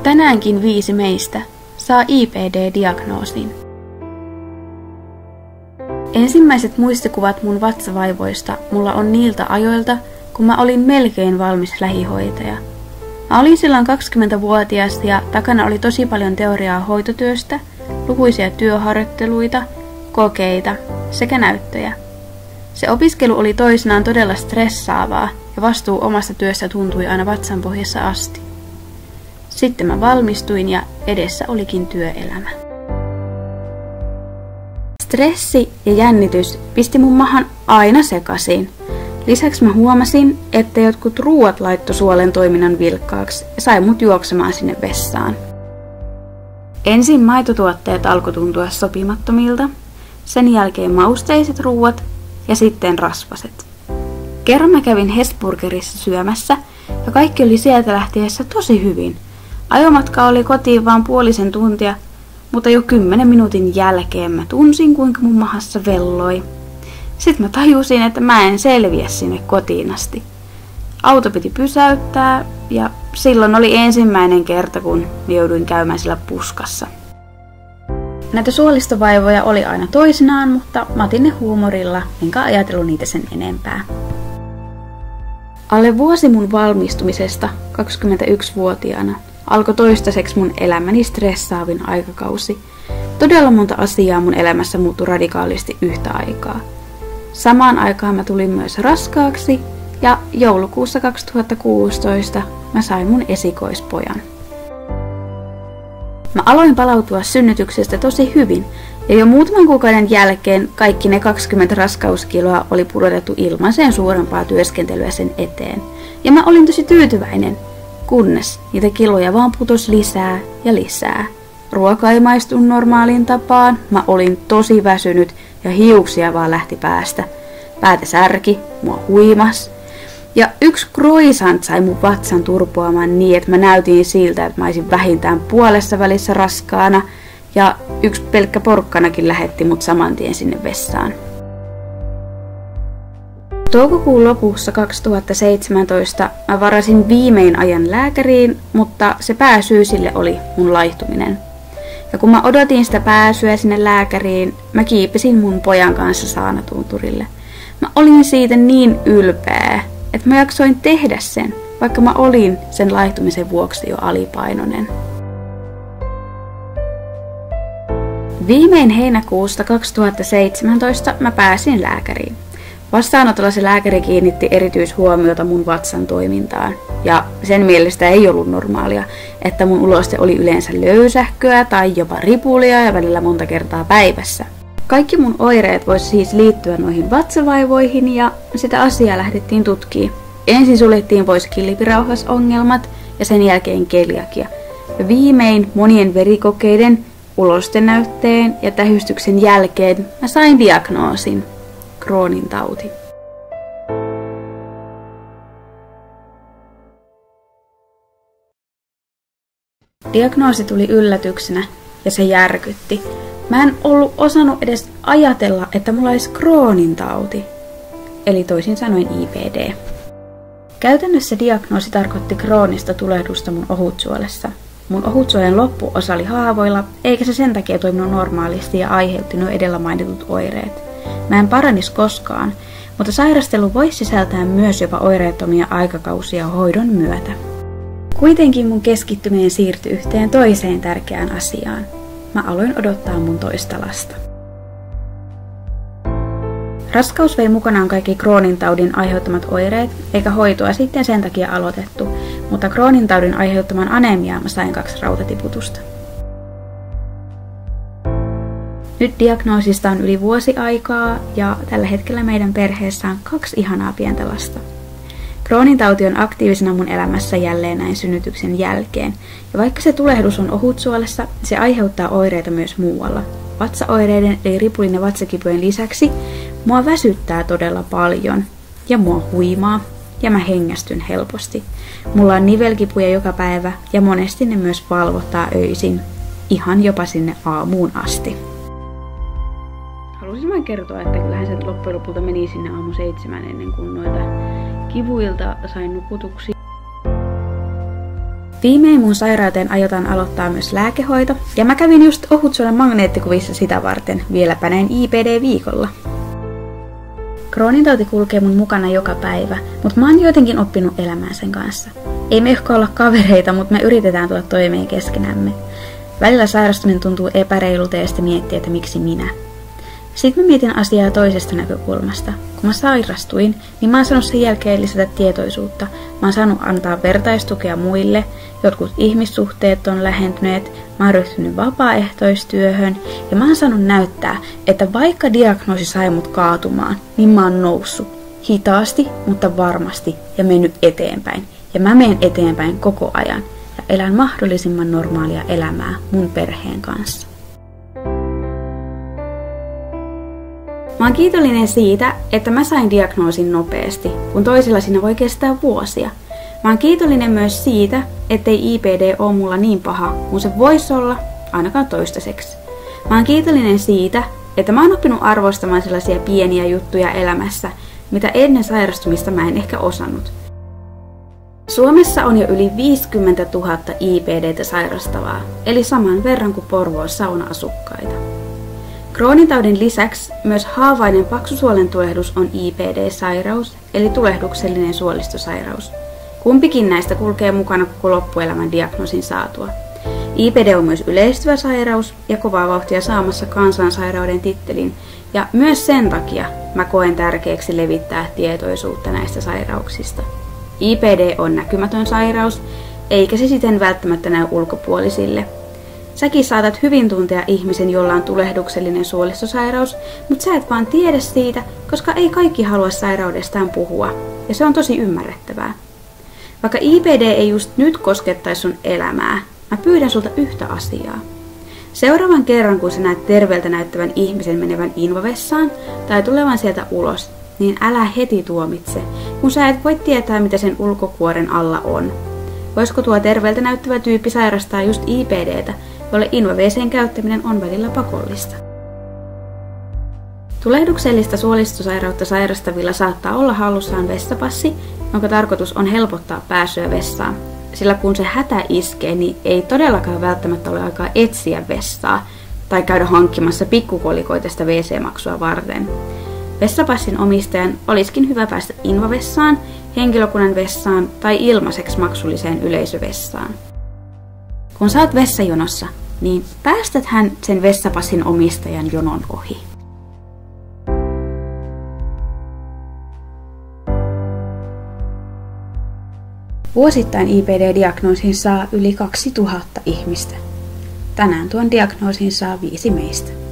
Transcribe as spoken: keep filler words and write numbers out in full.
Tänäänkin viisi meistä saa I P D-diagnoosin. Ensimmäiset muistikuvat mun vatsavaivoista mulla on niiltä ajoilta, kun mä olin melkein valmis lähihoitaja. Mä olin silloin kaksikymmentävuotias ja takana oli tosi paljon teoriaa hoitotyöstä, lukuisia työharjoitteluita, kokeita sekä näyttöjä. Se opiskelu oli toisinaan todella stressaavaa ja vastuu omasta työstä tuntui aina vatsan pohjassa asti. Sitten mä valmistuin ja edessä olikin työelämä. Stressi ja jännitys pisti mun mahan aina sekaisin. Lisäksi mä huomasin, että jotkut ruuat laitto suolen toiminnan vilkkaaksi ja sai mut juoksemaan sinne vessaan. Ensin maitotuotteet alkoi tuntua sopimattomilta, sen jälkeen mausteiset ruuat ja sitten rasvaset. Kerran mä kävin Hesburgerissa syömässä ja kaikki oli sieltä lähtiessä tosi hyvin. Ajomatka oli kotiin vaan puolisen tuntia, mutta jo kymmenen minuutin jälkeen mä tunsin, kuinka mun mahassa velloi. Sitten mä tajusin, että mä en selviä sinne kotiin asti. Auto piti pysäyttää ja silloin oli ensimmäinen kerta, kun jouduin käymään sillä puskassa. Näitä suolistovaivoja oli aina toisinaan, mutta mä otin ne huumorilla, enkä ajatellut niitä sen enempää. Alle vuosi mun valmistumisesta kaksikymmentäyksivuotiaana alkoi toistaiseksi mun elämäni stressaavin aikakausi. Todella monta asiaa mun elämässä muuttui radikaalisti yhtä aikaa. Samaan aikaan mä tulin myös raskaaksi ja joulukuussa kaksituhattakuusitoista mä sain mun esikoispojan. Mä aloin palautua synnytyksestä tosi hyvin ja jo muutaman kuukauden jälkeen kaikki ne kaksikymmentä raskauskiloa oli pudotettu ilman sen suurempaa työskentelyä sen eteen. Ja mä olin tosi tyytyväinen, kunnes niitä kiloja vaan putos lisää ja lisää. Ruoka ei maistunut normaaliin tapaan, mä olin tosi väsynyt ja hiuksia vaan lähti päästä. Päätä särki, mua huimas. Ja yksi croissant sai mun vatsan turpoamaan niin, että mä näytin siltä, että mä olisin vähintään puolessa välissä raskaana. Ja yksi pelkkä porkkanakin lähetti mut saman tien sinne vessaan. Toukokuun lopussa kaksituhattaseitsemäntoista mä varasin viimein ajan lääkäriin, mutta se pääsyy sille oli mun laihtuminen. Ja kun mä odotin sitä pääsyä sinne lääkäriin, mä kiipesin mun pojan kanssa saanatunturille. Mä olin siitä niin ylpeä, että mä jaksoin tehdä sen, vaikka mä olin sen laihtumisen vuoksi jo alipainoinen. Viimein heinäkuusta kaksituhattaseitsemäntoista mä pääsin lääkäriin. Vastaanotolla se lääkäri kiinnitti erityishuomiota mun vatsan toimintaan. Ja sen mielestä ei ollut normaalia, että mun uloste oli yleensä löysähköä tai jopa ripulia ja välillä monta kertaa päivässä. Kaikki mun oireet voisi siis liittyä noihin vatsavaivoihin ja sitä asiaa lähdettiin tutkimaan. Ensin suljettiin pois kilpirauhasongelmat ja sen jälkeen keliakia. Ja viimein monien verikokeiden, ulostenäytteen ja tähystyksen jälkeen mä sain diagnoosin. Crohnin tauti. Diagnoosi tuli yllätyksenä ja se järkytti. Mä en ollut osannut edes ajatella, että mulla olisi Crohnin tauti, eli toisin sanoen I P D. Käytännössä diagnoosi tarkoitti kroonista tulehdusta mun ohutsuolessa. Mun ohutsuolen loppuosa oli haavoilla, eikä se sen takia toiminut normaalisti ja aiheutti nuo edellä mainitut oireet. Mä en paranis koskaan, mutta sairastelu voisi sisältää myös jopa oireettomia aikakausia hoidon myötä. Kuitenkin mun keskittyminen siirtyi yhteen toiseen tärkeään asiaan. Mä aloin odottaa mun toista lasta. Raskaus vei mukanaan kaikki Crohnin taudin aiheuttamat oireet, eikä hoitoa sitten sen takia aloitettu, mutta Crohnin taudin aiheuttaman anemiaan mä sain kaksi rautatiputusta. Nyt diagnoosista on yli vuosi aikaa ja tällä hetkellä meidän perheessä on kaksi ihanaa pientä lasta. Crohnin tauti on aktiivisena mun elämässä jälleen näin synnytyksen jälkeen. Ja vaikka se tulehdus on ohutsuolessa, se aiheuttaa oireita myös muualla. Vatsaoireiden eli ripulin ja vatsakipujen lisäksi mua väsyttää todella paljon ja mua huimaa ja mä hengästyn helposti. Mulla on nivelkipuja joka päivä ja monesti ne myös valvottaa öisin, ihan jopa sinne aamuun asti. Haluaisin vain kertoa, että kyllähän se loppujen lopulta meni sinne aamu seitsemän ennen kuin noita kivuilta sain nukutuksi. Viimein mun sairauteen aiotaan aloittaa myös lääkehoito, ja mä kävin just ohutsuolen magneettikuvissa sitä varten, vieläpä näin I P D-viikolla. Crohnin tauti kulkee mun mukana joka päivä, mutta mä oon jotenkin oppinut elämään sen kanssa. Ei me ehkä olla kavereita, mutta me yritetään tulla toimeen keskenämme. Välillä sairastuminen tuntuu epäreilulta ja sitten miettii, että miksi minä. Sitten mä mietin asiaa toisesta näkökulmasta. Kun mä sairastuin, niin mä oon saanut sen jälkeen lisätä tietoisuutta. Mä oon saanut antaa vertaistukea muille, jotkut ihmissuhteet on lähentyneet, mä oon ryhtynyt vapaaehtoistyöhön ja mä oon saanut näyttää, että vaikka diagnoosi sai mut kaatumaan, niin mä oon noussut hitaasti, mutta varmasti ja mennyt eteenpäin. Ja mä menen eteenpäin koko ajan ja elän mahdollisimman normaalia elämää mun perheen kanssa. Mä oon kiitollinen siitä, että mä sain diagnoosin nopeasti, kun toisilla siinä voi kestää vuosia. Mä oon kiitollinen myös siitä, ettei I P D ole mulla niin paha, kun se voisi olla, ainakaan toistaiseksi. Mä oon kiitollinen siitä, että mä oon oppinut arvostamaan sellaisia pieniä juttuja elämässä, mitä ennen sairastumista mä en ehkä osannut. Suomessa on jo yli viisikymmentätuhatta I P D:tä sairastavaa, eli saman verran kuin Porvoossa on asukkaita. Crohnin taudin lisäksi myös haavainen paksusuolen tulehdus on I P D-sairaus, eli tulehduksellinen suolistosairaus. Kumpikin näistä kulkee mukana koko loppuelämän diagnoosin saatua. I P D on myös yleistyvä sairaus ja kovaa vauhtia saamassa kansansairauden tittelin, ja myös sen takia mä koen tärkeäksi levittää tietoisuutta näistä sairauksista. I P D on näkymätön sairaus, eikä se siten välttämättä näy ulkopuolisille. Säkin saatat hyvin tuntea ihmisen, jolla on tulehduksellinen suolistosairaus, mutta sä et vaan tiedä siitä, koska ei kaikki halua sairaudestaan puhua, ja se on tosi ymmärrettävää. Vaikka I P D ei just nyt koskettaisi sun elämää, mä pyydän sulta yhtä asiaa. Seuraavan kerran, kun sä näet terveeltä näyttävän ihmisen menevän invavessaan tai tulevan sieltä ulos, niin älä heti tuomitse, kun sä et voi tietää, mitä sen ulkokuoren alla on. Voisiko tuo terveeltä näyttävä tyyppi sairastaa just I P D:tä, jolle invaveseen käyttäminen on välillä pakollista. Tulehduksellista suolistosairautta sairastavilla saattaa olla hallussaan vessapassi, jonka tarkoitus on helpottaa pääsyä vessaan. Sillä kun se hätä iskee, niin ei todellakaan välttämättä ole aikaa etsiä vessaa tai käydä hankkimassa pikkukolikoita sitä W C-maksua varten. Vessapassin omistajan olisikin hyvä päästä invavessaan, henkilökunnan vessaan tai ilmaiseksi maksulliseen yleisövessaan. Kun sä oot vessajonossa, niin päästät hän sen vessapassin omistajan jonon ohi. Vuosittain I P D-diagnoosin saa yli kaksituhatta ihmistä. Tänään tuon diagnoosin saa viisi meistä.